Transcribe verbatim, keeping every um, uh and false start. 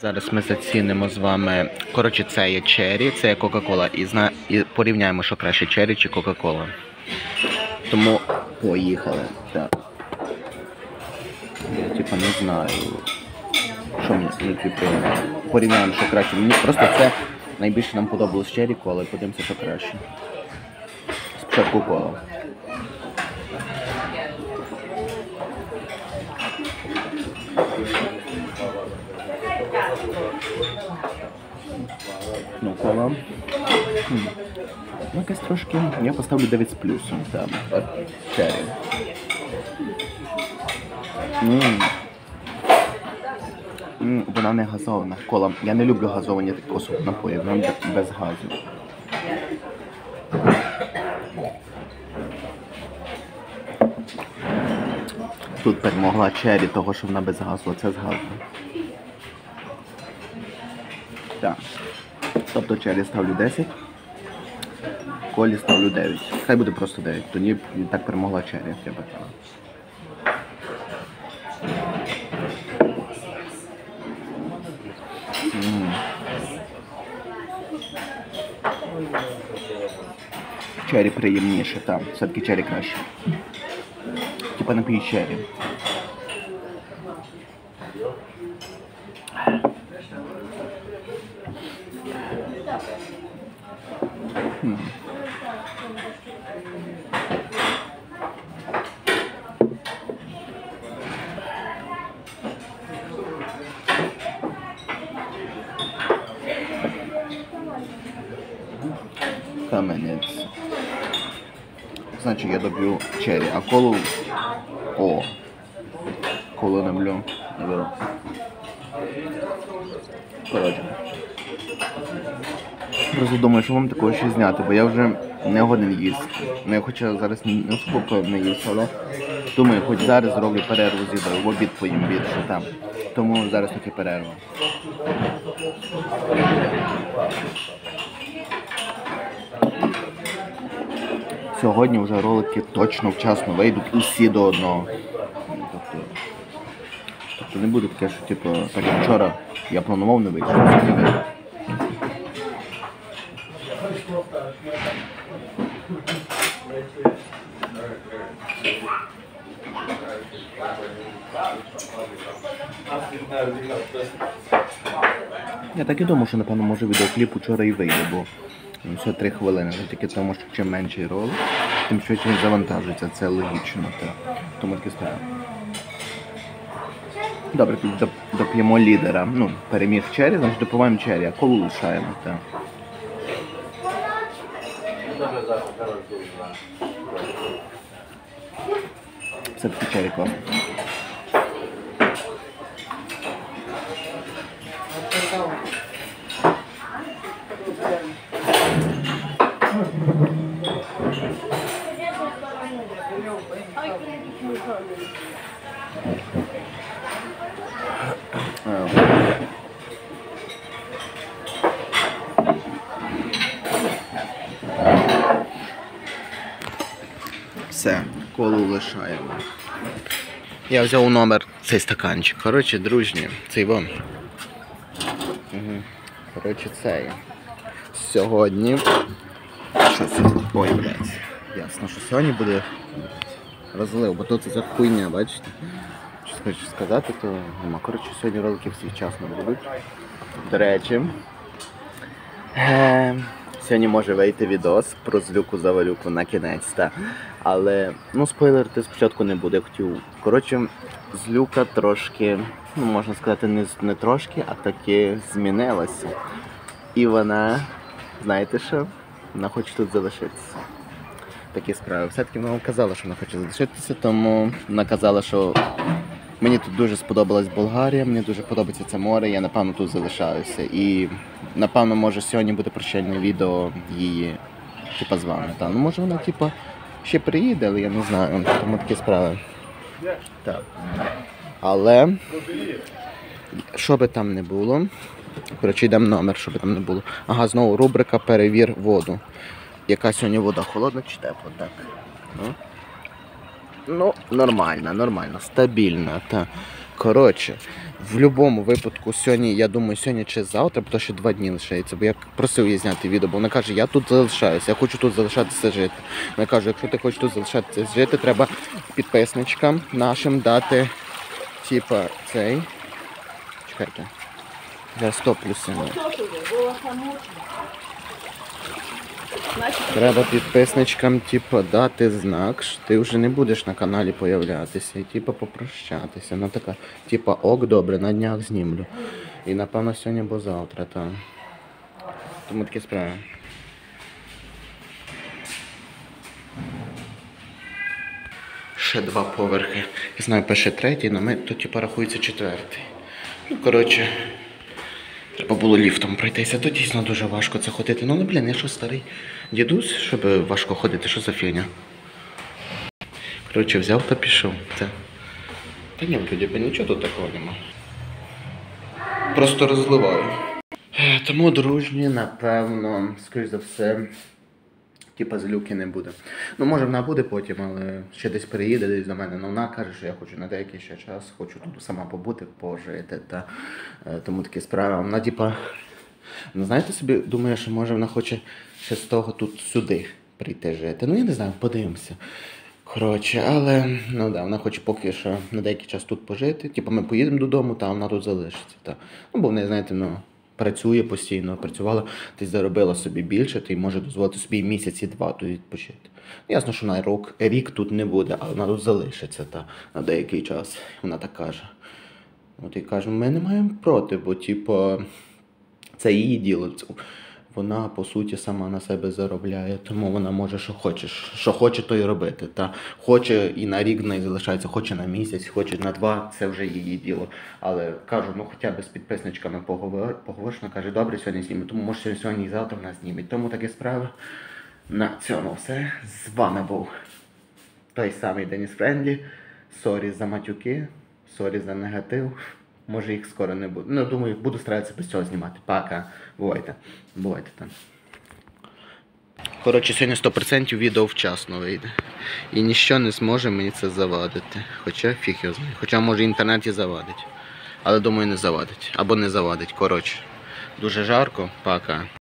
Зараз ми зацінимо з вами, коротше, це є черрі, це є Кока-Кола, і, зна... і порівняємо, що краще, черрі чи Кока-Кола. Тому поїхали. Так. Я типа не знаю, що мені типу, порівняємо, що краще. Мені просто це найбільше нам подобалось черрі кола, і подивимося, що краще. Спочатку кола. Ну, кола. Хм. Ну, якась трошки. Я поставлю дев'ять з плюсом. Там. Черрі. Ммм. Ммм, вона не газована. Кола. Я не люблю газовані такі напої. Вона без газу. Тут перемогла черрі, того, що вона без газу, а це з газу. Так. Тобто черрі ставлю десять, колі ставлю дев'ять. Хай буде просто дев'ять, тоді так перемогла черрі, я б казав. Ммм. Черрі приємніше, так. Все-таки черрі краще. Типа напій черрі. Хм. Каменець. Значить, я доб'ю черрі, а колу... О! Колу наблю. Наберу. Коротше. Просто думаю, що вам такого ще зняти, бо я вже не годен їсти. Ну, я хоча зараз не особо не їсти, але думаю, хоч зараз зроблю перерву з їдою, в обід поїм більше там. Тому зараз таки перерва. Сьогодні вже ролики точно вчасно вийдуть усі до одного. Тобто, тобто не буде таке, що типу, так як вчора я планував не вийти. Я так і думав, що напевно може відеокліп вчора і вийде, бо ну, все три хвилини, тільки тому, що чим менший ролик, тим швидше він завантажується, це логічно, так. Тому таки ставимо. Добре, тут доп'ємо лідера, ну, переміг черрі, значить допиваємо черрі, а колу лишаємо, так. Все-таки черрі класно. Все, колу лишаємо. Я взяв номер цей стаканчик. Коротше, дружні, цей вам. Угу. Коротше, цей. Сьогодні... Що сьогодні? Ой, блядь. Ясно, що сьогодні буде розлив, бо тут це хуйня, бачите? Що хочу сказати, то нема. Коротше, сьогодні ролики всі вчасно будуть. До речі, е сьогодні може вийти відос про злюку-завалюку на кінець, та. Але, ну, спойлерити спочатку не буде, хотів. Коротше, злюка трошки, ну, можна сказати, не, не трошки, а таки змінилася. І вона, знаєте що? Вона хоче тут залишитися. Такі справи. Все-таки вона казала, що вона хоче залишитися, тому вона казала, що мені тут дуже сподобалась Болгарія, мені дуже подобається це море, я напевно тут залишаюся. І напевно, може сьогодні буде прощальне відео її, типа, з вами. Та. Ну, може вона, типа, ще приїде, але я не знаю, тому такі справи. Так. Але, що би там не було, коротше, йдемо номер, що би там не було. Ага, знову рубрика «Перевір воду». Яка сьогодні вода, холодна чи тепла, так? Ну, ну нормальна, нормальна, стабільна, так. Коротше, в будь-якому випадку сьогодні, я думаю, сьогодні чи завтра, бо ще два дні лишається, бо я просив її зняти відео, бо вона каже, я тут залишаюся, я хочу тут залишатися жити. Вона каже, якщо ти хочеш тут залишатися жити, треба підписничкам нашим дати, типа, цей, чекайте, я стоплю сильно. Треба підписничкам, типу, дати знак, що ти вже не будеш на каналі появлятися і типу попрощатися. Ну така, типу, ок, добре, на днях знімлю. І напевно сьогодні або завтра, так. Тому такі справи. Ще два поверхи. Я знаю, перший третій, але ми тут типу рахується четвертий. Ну, коротше. Треба було ліфтом пройтися, то дійсно дуже важко це ходити. Ну, блін, я що старий дідусь, щоб важко ходити, що за фігня? Коротше, взяв та пішов. Це. Та ні, вроді би нічого тут такого нема. Просто розливаю. Тому дружні, напевно, скоріш за все, типа злюки не буде. Ну, може вона буде потім, але ще десь переїде десь до мене. Ну, вона каже, що я хочу на деякий ще час, хочу тут сама побути, пожити. Та, е, тому такі справи. Вона, типа, ну, знаєте собі, думає, що може вона хоче ще з того тут сюди прийти жити. Ну, я не знаю, подивимося. Коротше, але, ну да, вона хоче поки що на деякий час тут пожити. Типа ми поїдемо додому, та вона тут залишиться. Та. Ну, бо в неї, знаєте, ну, працює постійно, працювала, ти заробила собі більше, ти може дозволити собі місяць і два тут відпочити. Ясно, що вона рік, рік тут не буде, але вона тут залишиться та, на деякий час. Вона так каже. От і каже, ми не маємо проти, бо типу, це її діло. Вона, по суті, сама на себе заробляє, тому вона може, що хоче, що хоче, то й робити. Та хоче і на рік в неї залишається, хоче на місяць, хоче на два, це вже її діло. Але кажу, ну хоча б з підписничками поговор, поговориш, вона каже, добре, сьогодні знімемо, тому може сьогодні і завтра вона зніметь. Тому такі справи. На цьому все. З вами був той самий Деніс Френдлі. Сорі за матюки, сорі за негатив. Може їх скоро не буде. Ну, думаю, буду старатися без цього знімати. Пока. Бувайте. Бувайте там. Коротше, сьогодні сто відсотків відео вчасно вийде. І ніщо не зможе мені це завадити. Хоча фіг його знає. Хоча може інтернет і завадить. Але думаю, не завадить. Або не завадить. Коротше. Дуже жарко. Пока.